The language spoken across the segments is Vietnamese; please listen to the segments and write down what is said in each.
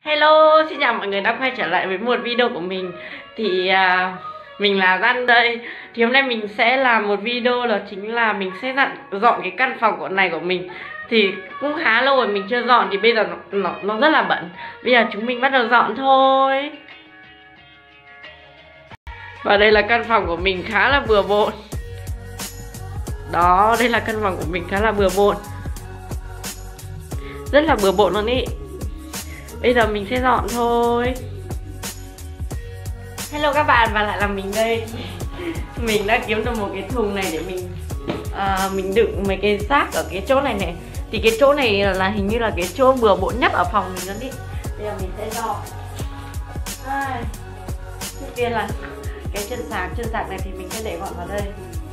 Hello, xin chào mọi người đã quay trở lại với một video của mình. Thì mình là Giang đây. Thì hôm nay mình sẽ làm một video, đó chính là mình sẽ dọn cái căn phòng này của mình. Thì cũng khá lâu rồi mình chưa dọn, thì bây giờ nó rất là bẩn. Bây giờ chúng mình bắt đầu dọn thôi. Và đây là căn phòng của mình khá là bừa bộn. Đó, đây là căn phòng của mình khá là bừa bộn, rất là bừa bộn luôn ý. Bây giờ mình sẽ dọn thôi. Hello các bạn, và lại là mình đây. Mình đã kiếm được một cái thùng này để mình đựng mấy cái rác ở cái chỗ này này. Thì cái chỗ này là hình như là cái chỗ bừa bộn nhất ở phòng mình luôn ý. Bây giờ mình sẽ dọn. Trước tiên là cái chân sạc này thì mình sẽ để gọn vào đây.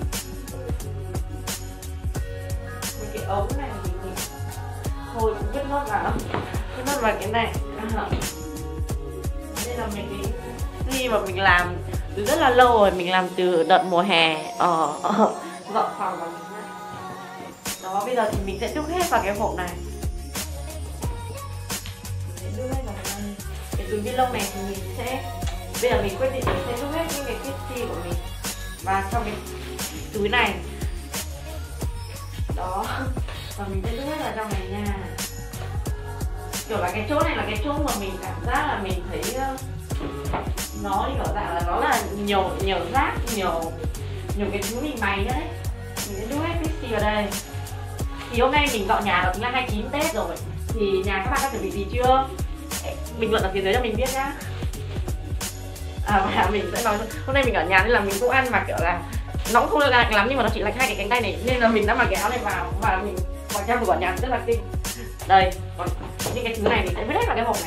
Cái ống này thì mình thôi cũng vứt nốt vào cái này. Đây là mấy cái gì mà mình làm từ rất là lâu rồi, mình làm từ đợt mùa hè dọn phòng của mình. Đó, bây giờ thì mình sẽ đút hết vào cái hộp này. Cái túi ni lông này thì mình sẽ, bây giờ mình quyết định mình sẽ đút hết những cái kitty của mình vào trong cái túi này. Đó, và mình sẽ đút hết vào trong này nha. Kiểu là cái chỗ này là cái chỗ mà mình cảm giác là mình thấy nó kiểu dạng là nó là nhiều rác, nhiều cái thứ mình bày nữa đấy. Mình sẽ đút hết pixie vào đây. Thì hôm nay mình dọn nhà đó chính là 29 Tết rồi. Thì nhà các bạn đã chuẩn bị gì chưa? Bình luận ở phía dưới cho mình biết nhá. Và mình sẽ nói hôm nay mình ở nhà nên là mình cũng ăn mà kiểu là nó cũng không được lạnh lắm, nhưng mà nó chỉ lạnh hai cái cánh tay này, nên là mình đã mặc cái áo này vào và mình mặc trang phục ở nhà rất là kinh. Đây, còn những cái thứ này mình sẽ vứt hết vào cái hộp này.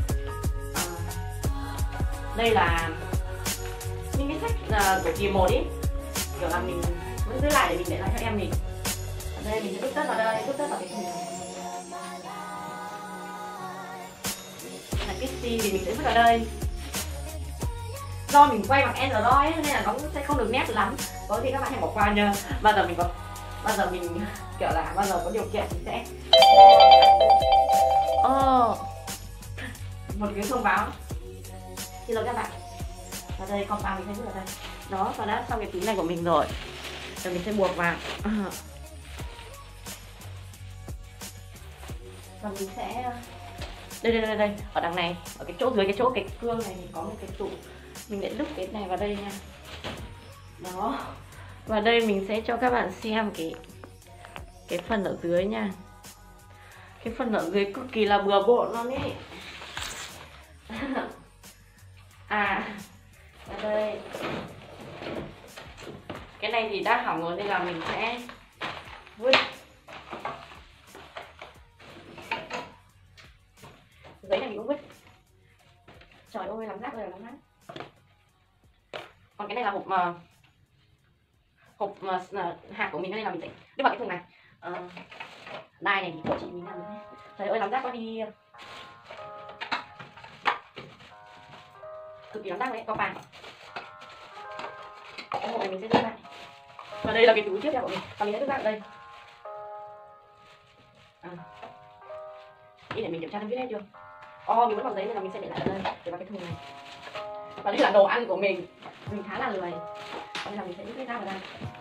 Đây là những cái sách của kỳ 1 ý, kiểu là mình vẫn giữ lại để mình để lại cho em mình. Ở đây mình sẽ vứt tất vào đây, vứt tất vào cái thùng này. Là Kitty thì mình sẽ vứt vào đây. Do mình quay bằng Android nên là nó cũng sẽ không được nét lắm, có gì các bạn hãy bỏ qua nha. Bao giờ mình kiểu là bao giờ có điều kiện thì sẽ một cái thông báo. Xin lỗi các bạn. Ở đây con mình sẽ vứt vào đây. Đó, và đã xong cái túi này của mình rồi. Rồi mình sẽ buộc vào. Và mình sẽ đây ở đằng này, ở cái chỗ dưới cái chỗ cái cương này thì có một cái tủ. Mình sẽ đúc cái này vào đây nha. Đó. Và đây mình sẽ cho các bạn xem cái phần ở dưới nha. Cái phần ở dưới cực kỳ là bừa bộn luôn ý. Ở đây cái này thì đã hỏng rồi nên là mình sẽ vứt. Giấy này mình cũng vứt. Trời ơi, làm rác rồi, làm rác. Còn cái này là hộp hạt của mình, nên là mình sẽ đưa vào cái thùng này. Đai này thì của chị mình làm. Trời ơi, làm rác quá đi. Cực kỳ làm rác đấy, có vàng. Cái hộp này mình sẽ đưa lại. Và đây là cái túi tiếp theo của mình, và mình sẽ đưa ra ở đây. Đi để mình kiểm tra xem viết hết chưa. Mình vẫn còn giấy nên là mình sẽ để lại ở đây, để vào cái thùng này. Và đây là đồ ăn của mình khá là lười nên là mình sẽ vứt ra vào đây.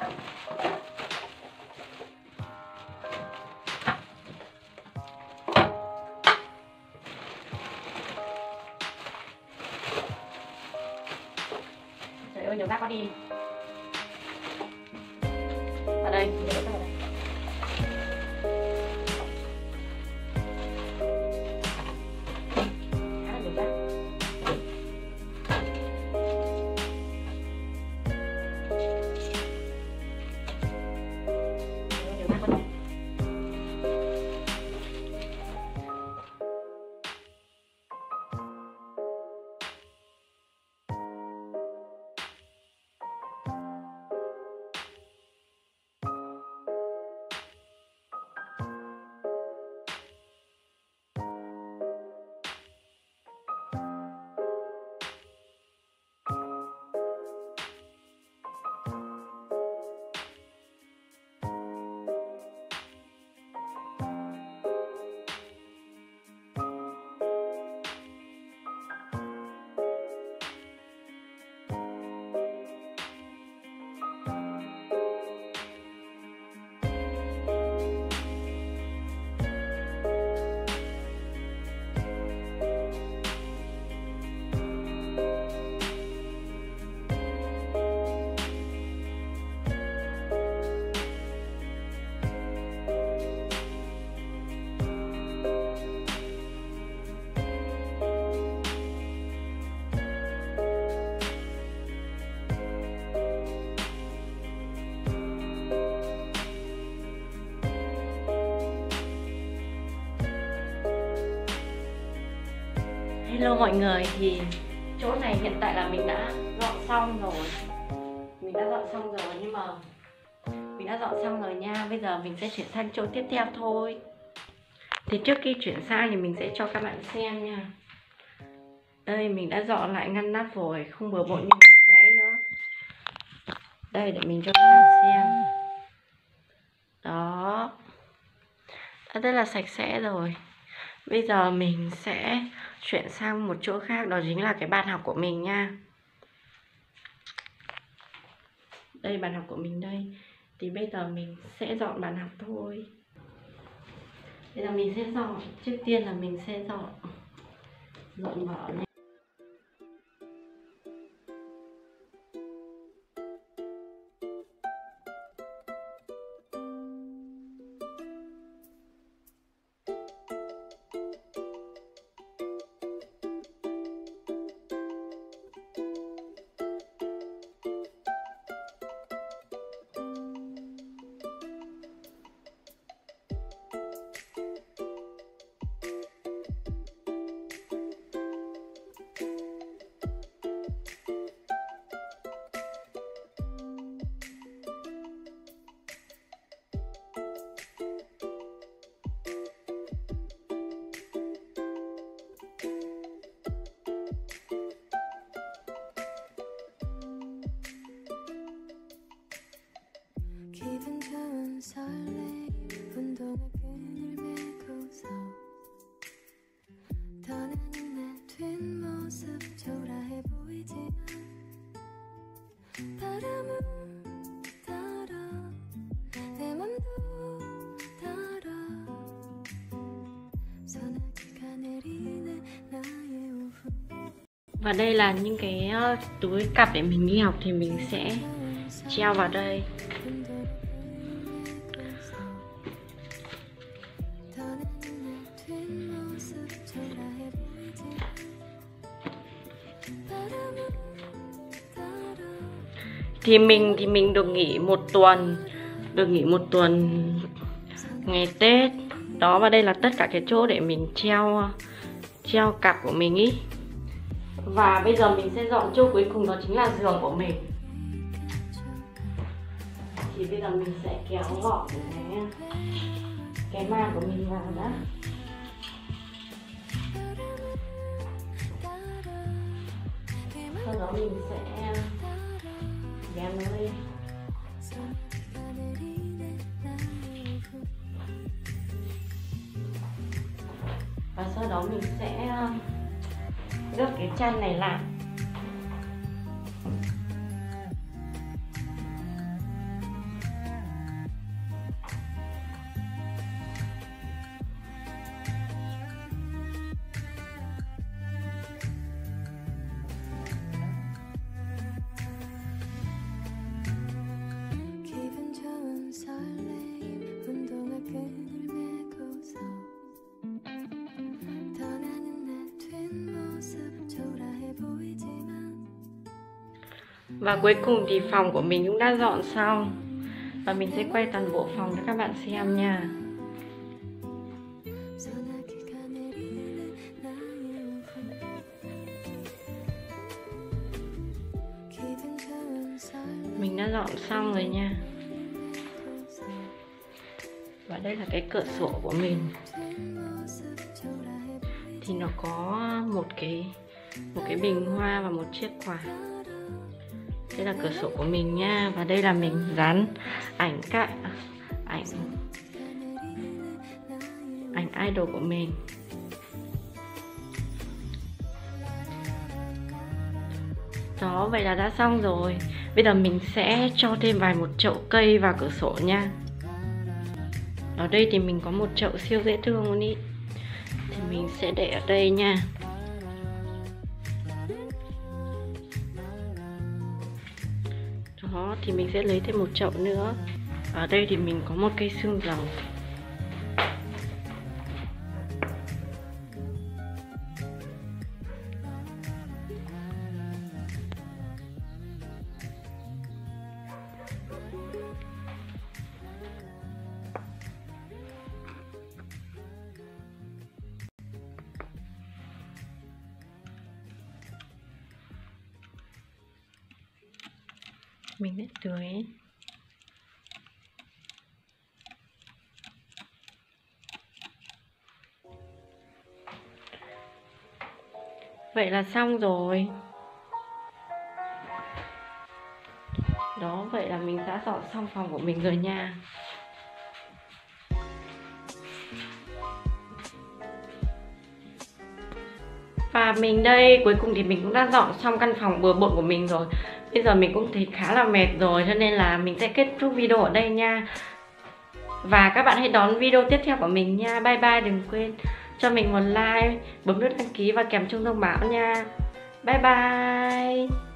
Trời ơi, nhiều rác quá đi. Ở đây, mình để vào đây. Hello mọi người, thì chỗ này hiện tại là mình đã dọn xong rồi. Mình đã dọn xong rồi nhưng mà mình đã dọn xong rồi nha. Bây giờ mình sẽ chuyển sang chỗ tiếp theo thôi. Thì trước khi chuyển sang thì mình sẽ cho các bạn xem nha. Đây mình đã dọn lại ngăn nắp rồi, không bừa bộn như vừa nãy nữa. Đây để mình cho các bạn xem. Đó, đã rất là sạch sẽ rồi. Bây giờ mình sẽ chuyển sang một chỗ khác, đó chính là cái bàn học của mình nha. Đây bàn học của mình đây. Thì bây giờ mình sẽ dọn bàn học thôi. Bây giờ mình sẽ dọn. Trước tiên là mình sẽ dọn vở này. 기분 좋은 설레임 운동화 끈을 메고서 떠나는 내 뒷모습 초라해 보이지만 바람은 따라 내 맘도 따라 소나기가 내리는 나의 오후. Và đây là những cái túi cặp để mình đi học thì mình sẽ treo vào đây. Thì mình được nghỉ một tuần ngày Tết đó, và đây là tất cả cái chỗ để mình treo cặp của mình ý. Và bây giờ mình sẽ dọn chỗ cuối cùng, đó chính là giường của mình. Thì bây giờ mình sẽ kéo gọn cái màn của mình vào đã. Sau đó mình sẽ dán nó lên. Và sau đó mình sẽ gấp cái chăn này lại. 기분 좋은 설레임 운동화 끈을 메고서 떠나는 내 뒷모습 초라해 보이지만. Và cuối cùng thì phòng của mình cũng đã dọn xong. Và mình sẽ quay toàn bộ phòng cho các bạn xem nha. 소나기가 내리는 나의 오후. 기분 좋은 설레임 Mình đã dọn xong rồi nha. Và đây là cái cửa sổ của mình. 뒷모습 초라해 Thì nó có một cái bình hoa và một chiếc quạt. Đây là cửa sổ của mình nha. Và đây là mình dán ảnh idol của mình. Đó, vậy là đã xong rồi. Bây giờ mình sẽ cho thêm một chậu cây vào cửa sổ nha. Ở đây thì mình có một chậu siêu dễ thương luôn ý. Thì mình sẽ để ở đây nha. Đó, thì mình sẽ lấy thêm một chậu nữa. Ở đây thì mình có một cây xương rồng. Mình sẽ tưới. Vậy là xong rồi. Đó, vậy là mình đã dọn xong phòng của mình rồi nha. Và mình đây, cuối cùng thì mình cũng đã dọn xong căn phòng bừa bộn của mình rồi. Bây giờ mình cũng thấy khá là mệt rồi, cho nên là mình sẽ kết thúc video ở đây nha. Và các bạn hãy đón video tiếp theo của mình nha. Bye bye, đừng quên cho mình một like, bấm nút đăng ký và kèm chuông thông báo nha. Bye bye.